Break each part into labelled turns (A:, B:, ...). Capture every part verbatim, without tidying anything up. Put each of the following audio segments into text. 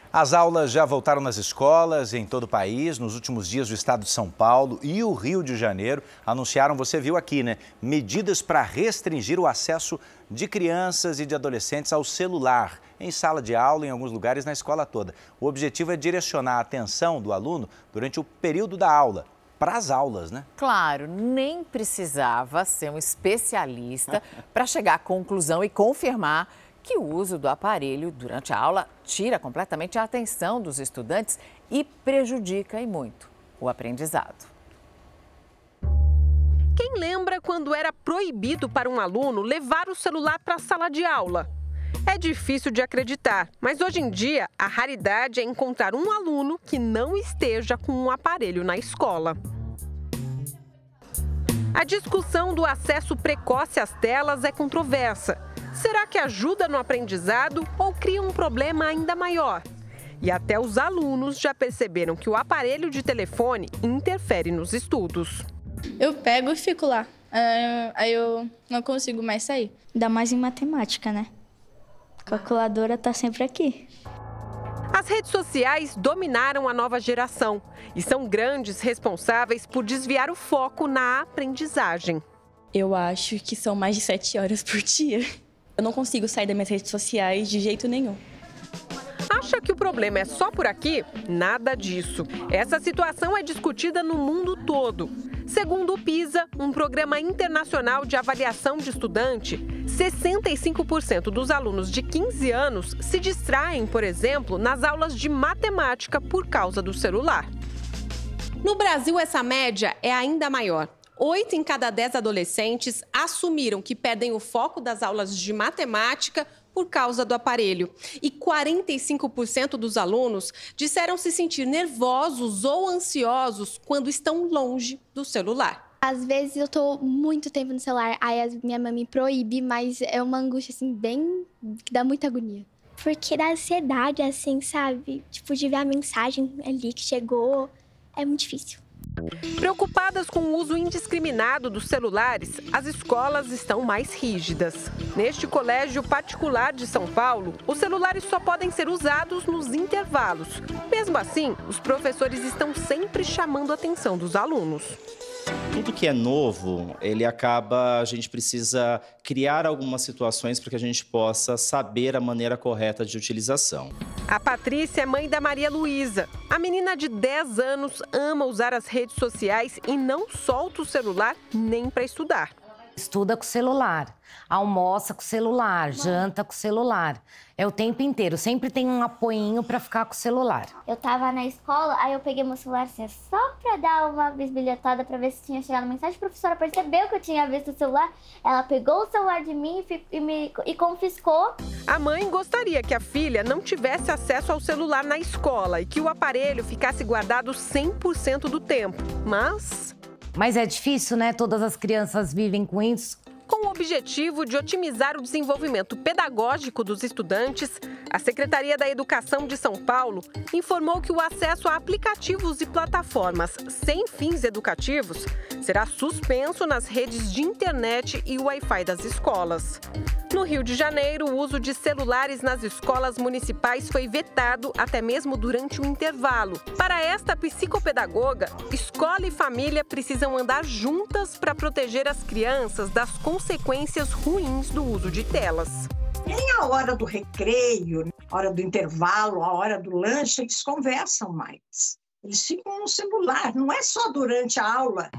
A: As aulas já voltaram nas escolas em todo o país. Nos últimos dias, o estado de São Paulo e o Rio de Janeiro anunciaram, você viu aqui, né? Medidas para restringir o acesso de crianças e de adolescentes ao celular em sala de aula, em alguns lugares na escola toda. O objetivo é direcionar a atenção do aluno durante o período da aula, para as aulas, né?
B: Claro, nem precisava ser um especialista para chegar à conclusão e confirmar que o uso do aparelho durante a aula tira completamente a atenção dos estudantes e prejudica e muito o aprendizado.
C: Quem lembra quando era proibido para um aluno levar o celular para a sala de aula? É difícil de acreditar, mas hoje em dia a raridade é encontrar um aluno que não esteja com um aparelho na escola. A discussão do acesso precoce às telas é controversa. Será que ajuda no aprendizado ou cria um problema ainda maior? E até os alunos já perceberam que o aparelho de telefone interfere nos estudos.
D: Eu pego e fico lá, aí eu não consigo mais sair.
E: Ainda mais em matemática, né? A calculadora está sempre aqui.
C: As redes sociais dominaram a nova geração e são grandes responsáveis por desviar o foco na aprendizagem.
D: Eu acho que são mais de sete horas por dia. Eu não consigo sair das minhas redes sociais de jeito nenhum.
C: Acha que o problema é só por aqui? Nada disso. Essa situação é discutida no mundo todo. Segundo o PISA, um programa internacional de avaliação de estudante, sessenta e cinco por cento dos alunos de quinze anos se distraem, por exemplo, nas aulas de matemática por causa do celular. No Brasil, essa média é ainda maior. Oito em cada dez adolescentes assumiram que perdem o foco das aulas de matemática por causa do aparelho. E quarenta e cinco por cento dos alunos disseram se sentir nervosos ou ansiosos quando estão longe do celular.
E: Às vezes eu tô muito tempo no celular, aí a minha mãe me proíbe, mas é uma angústia, assim, bem... que dá muita agonia. Porque dá ansiedade, assim, sabe? Tipo, de ver a mensagem ali que chegou, é muito difícil.
C: Preocupadas com o uso indiscriminado dos celulares, as escolas estão mais rígidas. Neste colégio particular de São Paulo, os celulares só podem ser usados nos intervalos. Mesmo assim, os professores estão sempre chamando a atenção dos alunos.
F: Tudo que é novo, ele acaba, a gente precisa criar algumas situações para que a gente possa saber a maneira correta de utilização.
C: A Patrícia é mãe da Maria Luísa. A menina de dez anos ama usar as redes sociais e não solta o celular nem para estudar.
G: Estuda com o celular, almoça com o celular, janta com o celular. É o tempo inteiro, sempre tem um apoinho para ficar com o celular.
E: Eu tava na escola, aí eu peguei meu celular assim, só pra dar uma bisbilhotada pra ver se tinha chegado a mensagem. A professora percebeu que eu tinha visto o celular, ela pegou o celular de mim e, e, me, e confiscou.
C: A mãe gostaria que a filha não tivesse acesso ao celular na escola e que o aparelho ficasse guardado cem por cento do tempo, mas...
G: Mas é difícil, né? Todas as crianças vivem com isso.
C: Com o objetivo de otimizar o desenvolvimento pedagógico dos estudantes, a Secretaria da Educação de São Paulo informou que o acesso a aplicativos e plataformas sem fins educativos será suspenso nas redes de internet e Wi-Fi das escolas. No Rio de Janeiro, o uso de celulares nas escolas municipais foi vetado até mesmo durante o intervalo. Para esta psicopedagoga, escola e família precisam andar juntas para proteger as crianças das consequências ruins do uso de telas.
H: Nem a hora do recreio, a hora do intervalo, a hora do lanche, eles conversam mais. Eles ficam no celular, não é só durante a aula.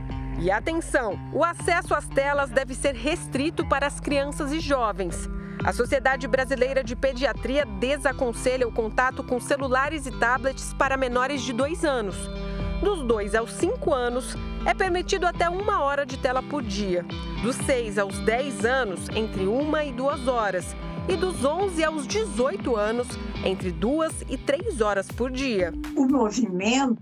C: E atenção, o acesso às telas deve ser restrito para as crianças e jovens. A Sociedade Brasileira de Pediatria desaconselha o contato com celulares e tablets para menores de dois anos. Dos dois aos cinco anos, é permitido até uma hora de tela por dia. Dos seis aos dez anos, entre uma e duas horas. E dos onze aos dezoito anos, entre duas e três horas por dia.
H: O movimento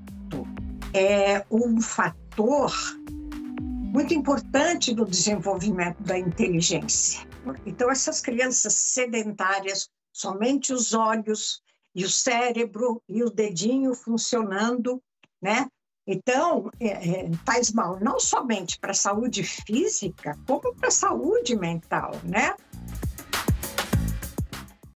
H: é um fator muito importante no desenvolvimento da inteligência. Então, essas crianças sedentárias, somente os olhos e o cérebro e o dedinho funcionando, né? Então, é, é, faz mal não somente para a saúde física, como para a saúde mental, né?